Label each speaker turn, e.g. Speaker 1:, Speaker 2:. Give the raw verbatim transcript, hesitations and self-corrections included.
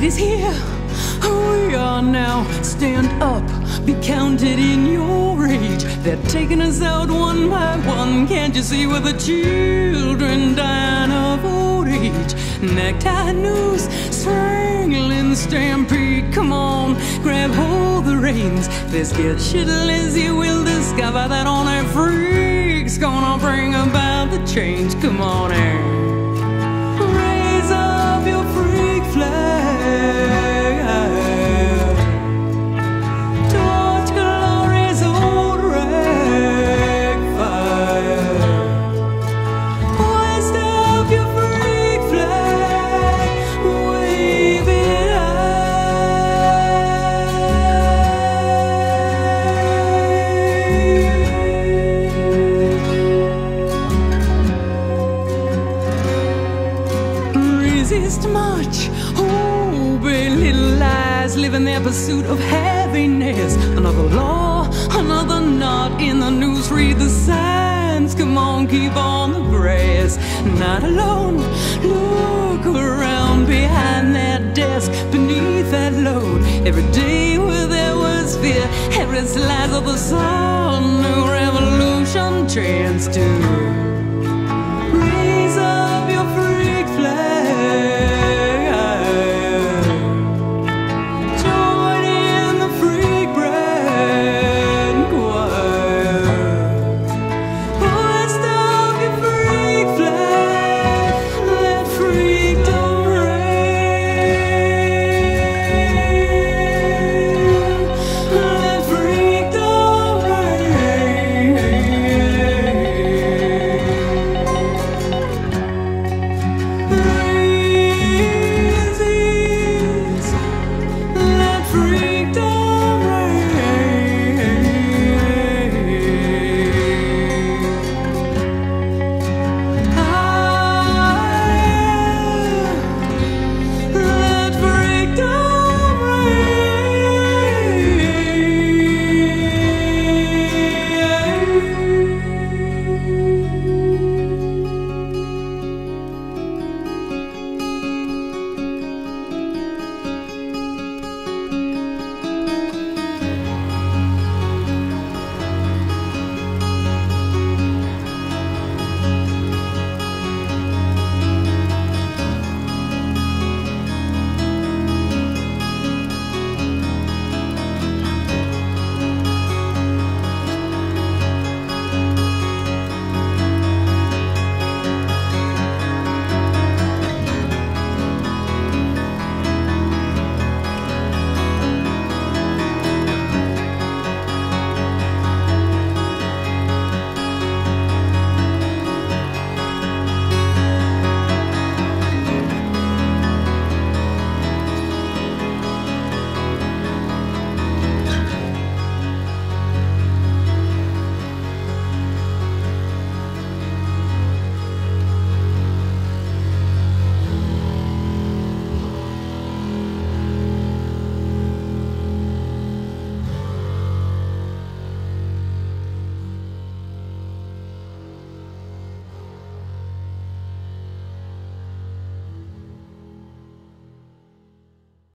Speaker 1: It is here we are now. Stand up, be counted in your age. They're taking us out one by one. Can't you see we're the children dying of old age? Necktie news, strangling stampede. Come on, grab hold the reins. Let's get shitless. You will discover that only freaks gonna bring about the change. Come on and raise up your freak flag. Torch glory's old rag fire. Hoist up your freak flag, wave it high. Resist much, obey little lies, live in their pursuit of happiness. Another law, another knot in the news, read the signs. Come on, keep on the grass. Not alone, look around behind that desk, beneath that load. Every day where there was fear, every slice of the sun, new revolution chance to